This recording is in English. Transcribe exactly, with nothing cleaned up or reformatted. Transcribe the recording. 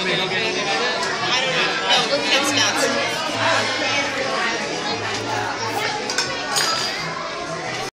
I don't know. No, look at its nuts.